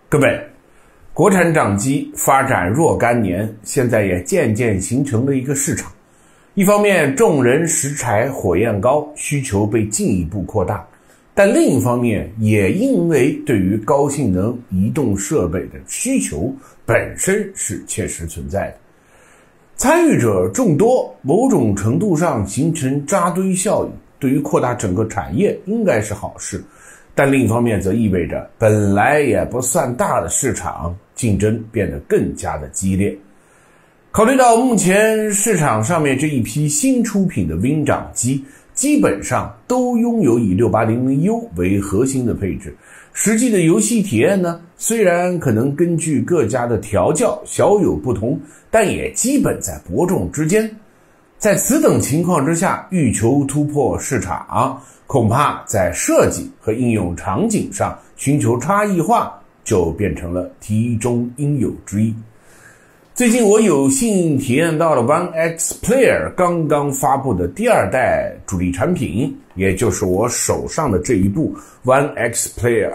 各位，国产掌机发展若干年，现在也渐渐形成了一个市场。一方面，众人拾柴火焰高，需求被进一步扩大，但另一方面，也因为对于高性能移动设备的需求本身是切实存在的。参与者众多，某种程度上形成扎堆效应，对于扩大整个产业应该是好事。但另一方面则意味着本来也不算大的市场竞争变得更加的激烈。考虑到目前市场上面这一批新出品的 Win 掌机基本上都拥有以 6800U 为核心的配置，实际的游戏体验呢，虽然可能根据各家的调教小有不同，但也基本在伯仲之间。在此等情况之下，欲求突破市场，恐怕在设计和应用场景上寻求差异化就变成了题中应有之义。最近我有幸体验到了 One X Player 刚刚发布的第二代主力产品，也就是我手上的这一部 One X Player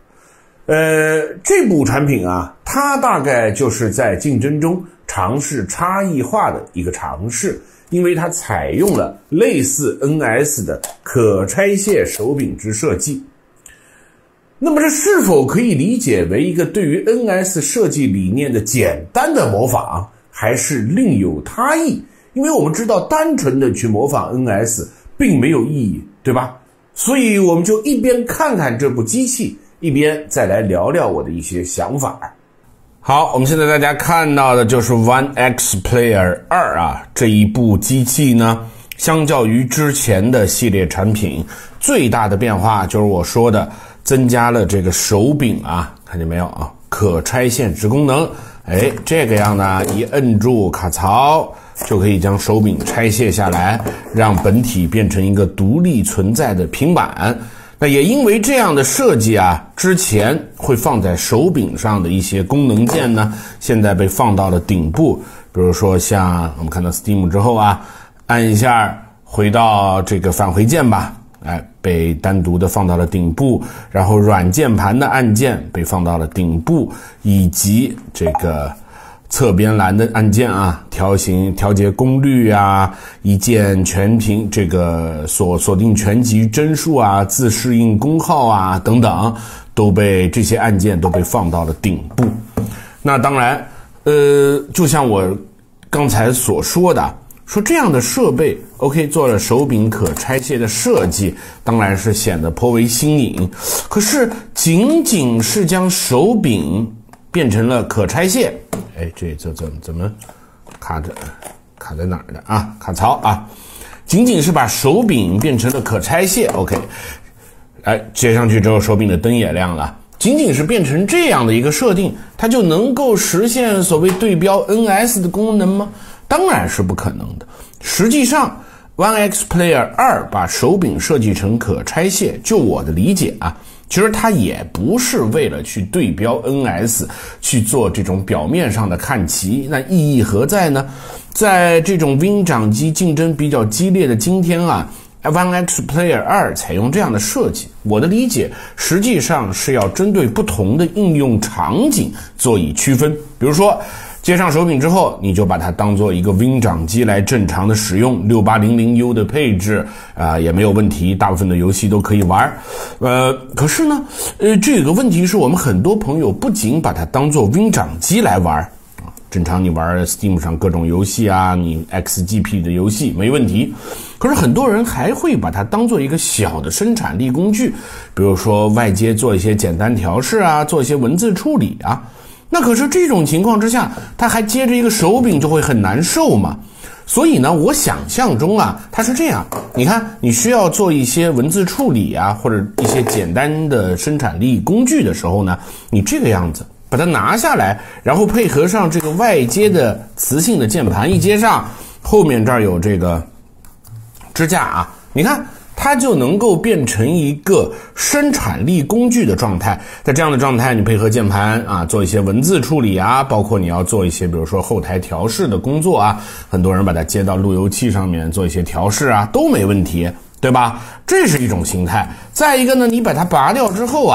2。这部产品啊，它大概就是在竞争中尝试差异化的一个尝试，因为它采用了类似 NS 的可拆卸手柄之设计。那么这是否可以理解为一个对于 NS 设计理念的简单的模仿，还是另有他意？因为我们知道单纯的去模仿 NS 并没有意义，对吧？所以我们就一边看看这部机器，一边再来聊聊我的一些想法。好，我们现在大家看到的就是 One X Player 2啊，这一部机器呢，相较于之前的系列产品，最大的变化就是我说的增加了这个手柄啊，看见没有啊？可拆线之功能。这个样呢，一摁住卡槽就可以将手柄拆卸下来，让本体变成一个独立存在的平板。那也因为这样的设计啊，之前会放在手柄上的一些功能键呢，现在被放到了顶部。比如说像我们看到 Steam 之后啊，按一下回到这个返回键吧，被单独的放到了顶部，然后软键盘的按键被放到了顶部，以及这个侧边栏的按键啊，调节功率啊，一键全屏这个锁定全局帧数啊，自适应功耗啊等等，这些按键都被放到了顶部。那当然就像我刚才所说的，说这样的设备 OK 做了手柄可拆卸的设计，当然是显得颇为新颖。可是仅仅是将手柄变成了可拆卸，这怎么卡在哪儿的啊？卡槽啊，仅仅是把手柄变成了可拆卸 OK， 接上去之后手柄的灯也亮了。仅仅是变成这样的一个设定，它就能够实现所谓对标 NS 的功能吗？当然是不可能的。实际上 One X Player 2把手柄设计成可拆卸，就我的理解啊，其实它也不是为了去对标 NS 去做这种表面上的看齐，那意义何在呢？在这种 Win 掌机竞争比较激烈的今天啊， One X Player 2采用这样的设计，我的理解实际上是要针对不同的应用场景做以区分。比如说接上手柄之后，你就把它当做一个 Win 掌机来正常的使用，6800U 的配置也没有问题，大部分的游戏都可以玩。可是呢这个问题是我们很多朋友不仅把它当做 Win 掌机来玩，正常你玩 Steam 上各种游戏啊，你 XGP 的游戏没问题，可是很多人还会把它当做一个小的生产力工具，比如说外接做一些简单调试啊，做一些文字处理啊。那可是这种情况之下，它还接着一个手柄就会很难受嘛。所以呢，我想象中啊，它是这样，你看你需要做一些文字处理啊，或者一些简单的生产力工具的时候呢，你这个样子把它拿下来，然后配合上这个外接的磁性的键盘一接上，后面这儿有这个支架啊，你看它就能够变成一个生产力工具的状态。在这样的状态，你配合键盘啊，做一些文字处理啊，包括你要做一些比如说后台调试的工作啊，很多人把它接到路由器上面做一些调试啊，都没问题，对吧？这是一种形态。再一个呢，你把它拔掉之后啊，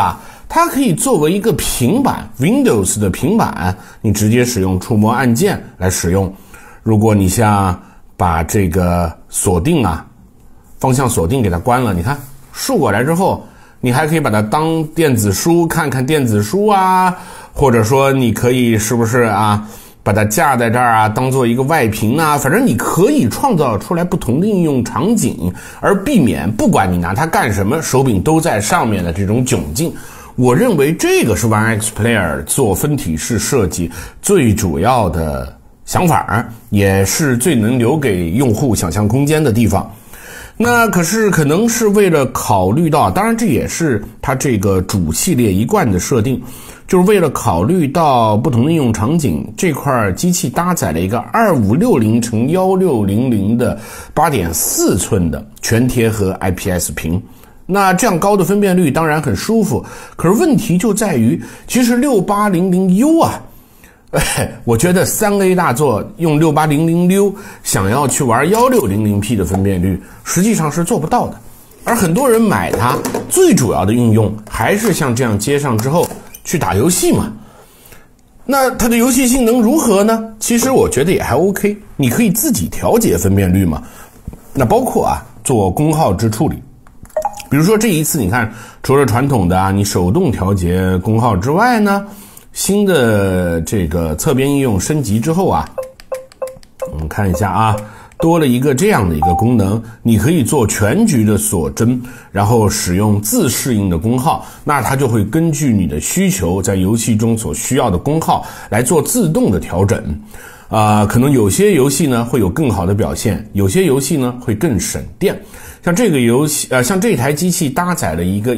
它可以作为一个平板 Windows 的平板，你直接使用触摸按键来使用。如果你像把这个锁定啊，方向锁定给它关了，你看竖过来之后，你还可以把它当电子书看看电子书啊，或者说你可以是不是啊，把它架在这儿啊，当做一个外屏啊，反正你可以创造出来不同的应用场景，而避免不管你拿它干什么，手柄都在上面的这种窘境。我认为这个是 One X Player 做分体式设计最主要的想法，也是最能留给用户想象空间的地方。那可是可能是为了考虑到，当然这也是它这个主系列一贯的设定，就是为了考虑到不同的应用场景，这块机器搭载了一个2560×1600的8.4寸的全贴合 IPS 屏。那这样高的分辨率当然很舒服，可是问题就在于，其实 6800U 啊，我觉得 3A 大作用 6800U 想要去玩 1600P 的分辨率，实际上是做不到的。而很多人买它最主要的应用还是像这样接上之后去打游戏嘛。那它的游戏性能如何呢？其实我觉得也还 OK， 你可以自己调节分辨率嘛。那包括啊做功耗之处理，比如说这一次你看，除了传统的啊你手动调节功耗之外呢，新的这个侧边应用升级之后啊，我们看一下啊，多了一个这样的一个功能，你可以做全局的锁帧，然后使用自适应的功耗，那它就会根据你的需求，在游戏中所需要的功耗来做自动的调整。可能有些游戏呢会有更好的表现，有些游戏呢会更省电。像这个游戏，像这台机器搭载了一个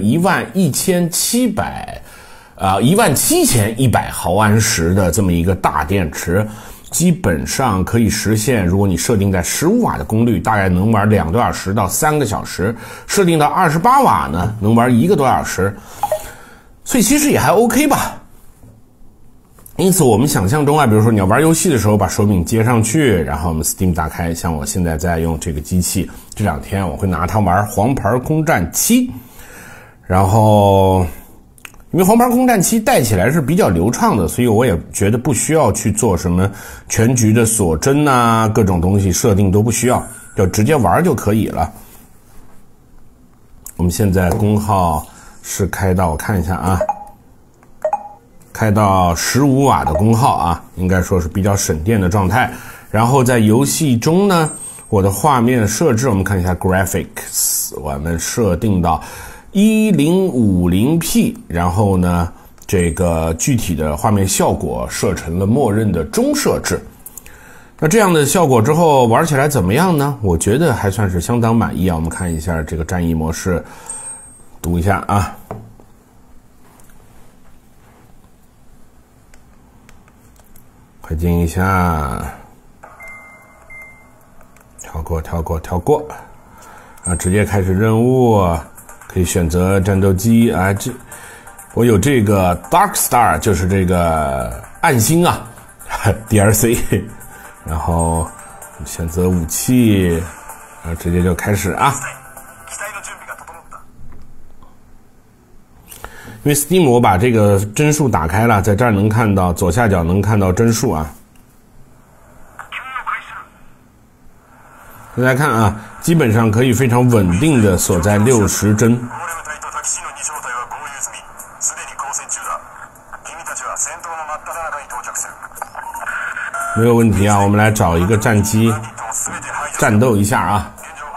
17100毫安时的这么一个大电池，基本上可以实现，如果你设定在15瓦的功率，大概能玩2多小时到3个小时；设定到28瓦呢，能玩1个多小时。所以其实也还 OK 吧。因此我们想象中啊，比如说你要玩游戏的时候，把手柄接上去，然后我们 Steam 打开，像我现在在用这个机器，这2天我会拿它玩黄牌空战7，然后因为黄牌空战7带起来是比较流畅的，所以我也觉得不需要去做什么全局的锁帧啊，各种东西设定都不需要，就直接玩就可以了。我们现在功耗是开到，我看一下啊，开到15瓦的功耗啊，应该说是比较省电的状态。然后在游戏中呢，我的画面设置，我们看一下 Graphics， 我们设定到1050P， 然后呢，这个具体的画面效果设成了默认的中设置。那这样的效果之后玩起来怎么样呢？我觉得还算是相当满意啊。我们看一下这个战役模式，读一下啊。快进一下，跳过啊，直接开始任务，可以选择战斗机啊。我有这个 Dark Star， 就是这个暗星啊DLC， 然后选择武器，然后直接就开始啊。因为 Steam 我把这个帧数打开了，在这儿能看到左下角能看到帧数啊。大家看啊，基本上可以非常稳定的锁在60帧。没有问题啊，我们来找一个战机战斗一下啊。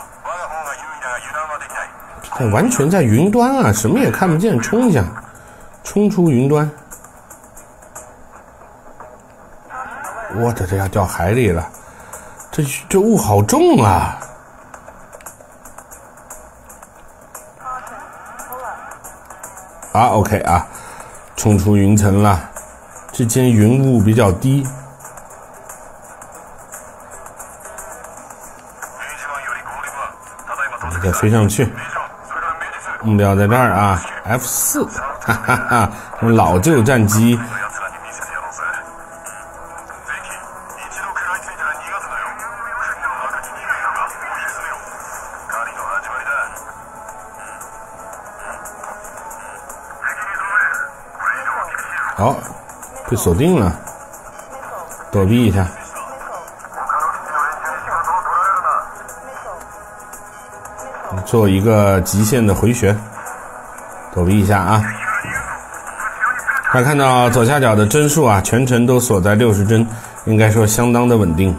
完全在云端啊，什么也看不见，冲一下，冲出云端。我的这要掉海里了，这雾好重啊！啊 ，OK 啊，冲出云层了，这间云雾比较低。再飞上去。目标在这儿啊 ，F4， 哈哈哈，老旧战机。 好，被锁定了，躲避一下。做一个极限的回旋，躲避一下啊。大家看到左下角的帧数啊，全程都锁在60帧，应该说相当的稳定，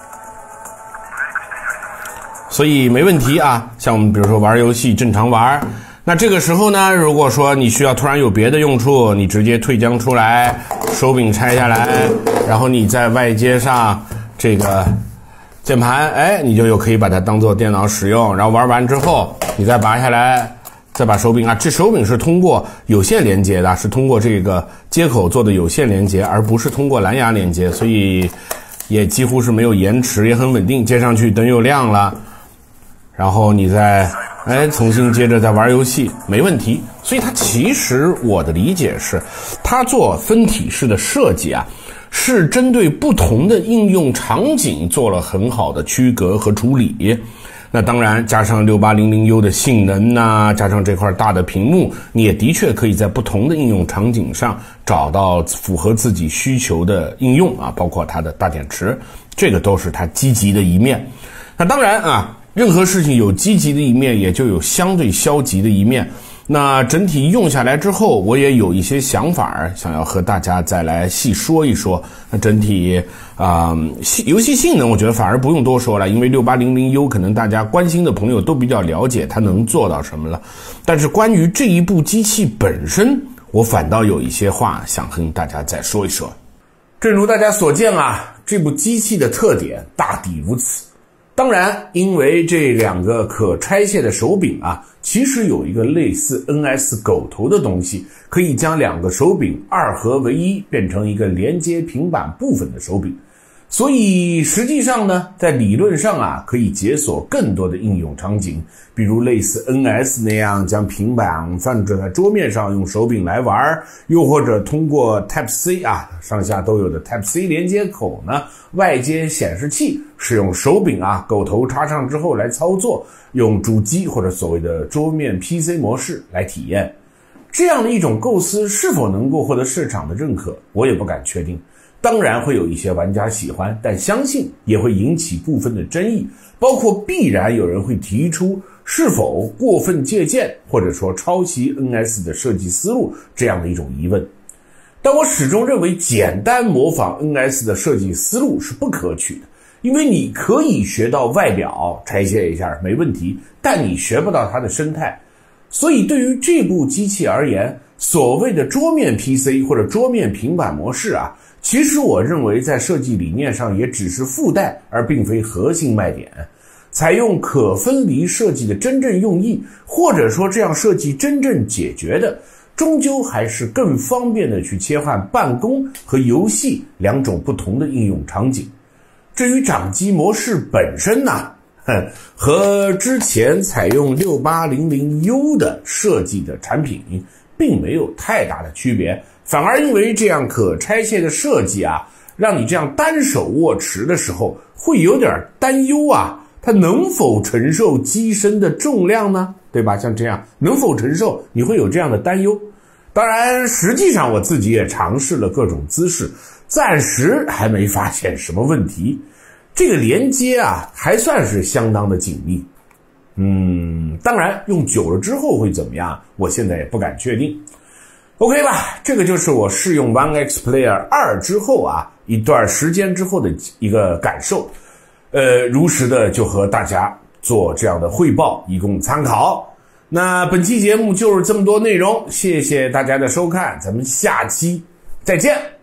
所以没问题啊。像我们比如说玩游戏正常玩，那这个时候呢，如果说你需要突然有别的用处，你直接退将出来，手柄拆下来，然后你在外接上这个键盘，哎，你就又可以把它当做电脑使用。然后玩完之后，你再拔下来，再把手柄啊，这手柄是通过有线连接的，是通过这个接口做的有线连接，而不是通过蓝牙连接，所以也几乎是没有延迟，也很稳定。接上去灯又亮了，然后你再重新接着再玩游戏，没问题。所以它其实我的理解是，它做分体式的设计啊，是针对不同的应用场景做了很好的区隔和处理。那当然加上 6800U 的性能啊，加上这块大的屏幕，你也的确可以在不同的应用场景上找到符合自己需求的应用啊，包括它的大电池，这个都是它积极的一面。那当然啊，任何事情有积极的一面，也就有相对消极的一面。那整体用下来之后，我也有一些想法想要和大家再来细说一说。那整体游戏性能我觉得反而不用多说了，因为 6800U 可能大家关心的朋友都比较了解它能做到什么了。但是关于这一部机器本身，我反倒有一些话想和大家再说一说。正如大家所见啊，这部机器的特点大抵如此。当然，因为这两个可拆卸的手柄啊，其实有一个类似 NS 狗头的东西，可以将两个手柄二合为一，变成一个连接平板部分的手柄。所以实际上呢，在理论上啊，可以解锁更多的应用场景，比如类似 NS 那样将平板放置在桌面上用手柄来玩，又或者通过 Type-C 啊，上下都有的 Type-C 连接口呢，外接显示器，使用手柄啊，狗头插上之后来操作，用主机或者所谓的桌面 PC 模式来体验。这样的一种构思是否能够获得市场的认可，我也不敢确定。当然会有一些玩家喜欢，但相信也会引起部分的争议，包括必然有人会提出是否过分借鉴或者说抄袭 NS 的设计思路这样的一种疑问。但我始终认为简单模仿 NS 的设计思路是不可取的，因为你可以学到外表拆卸一下没问题，但你学不到它的生态。所以对于这部机器而言，所谓的桌面 PC 或者桌面平板模式啊，其实我认为在设计理念上也只是附带，而并非核心卖点。采用可分离设计的真正用意，或者说这样设计真正解决的，终究还是更方便的去切换办公和游戏两种不同的应用场景。至于掌机模式本身呢，和之前采用 6800U 的设计的产品并没有太大的区别，反而因为这样可拆卸的设计啊，让你这样单手握持的时候会有点担忧啊，它能否承受机身的重量呢？对吧？像这样能否承受，你会有这样的担忧。当然实际上我自己也尝试了各种姿势，暂时还没发现什么问题。这个连接啊还算是相当的紧密。当然用久了之后会怎么样，我现在也不敢确定。OK 吧，这个就是我试用 One X Player 2之后啊，一段时间之后的一个感受。如实的就和大家做这样的汇报，以供参考。那本期节目就是这么多内容，谢谢大家的收看，咱们下期再见。